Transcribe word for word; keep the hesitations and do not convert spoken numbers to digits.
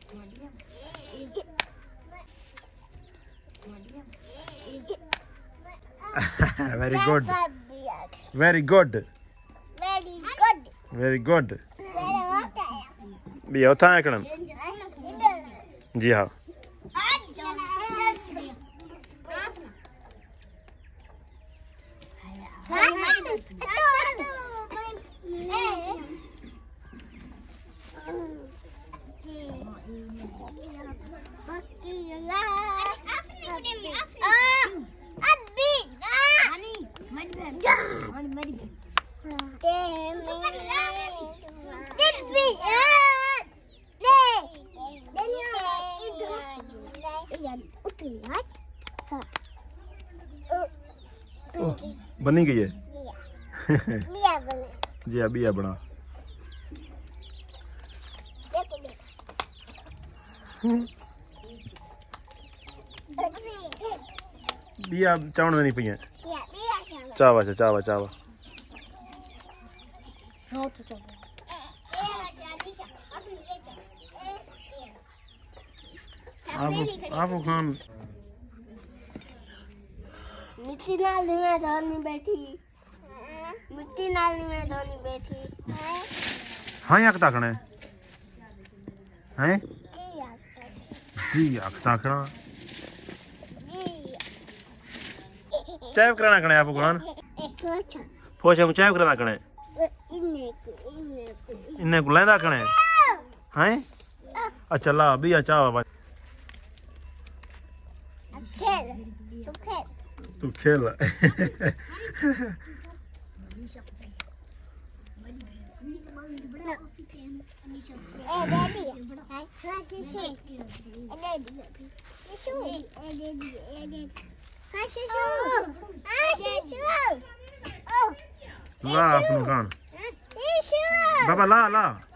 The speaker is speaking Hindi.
Very good. Very good. Very good. Very good. भी होता है कणम जी हाँ बनी गई है जी अभी है बना बिया चावण में नहीं पई है चावा से चावा चावा आप आप खान मिट्टी नाली में धोनी बैठी मिट्टी नाली में धोनी बैठी हाँ याक ताकना है हैं जी याक ताकना चाय कराना कने आप गुलान पोछे मु चाय कराना कने इन्ने गुलान दा कने हैं अच्छा ला भी आ चावा तू खेल ला अपनों खान बाबा ला ला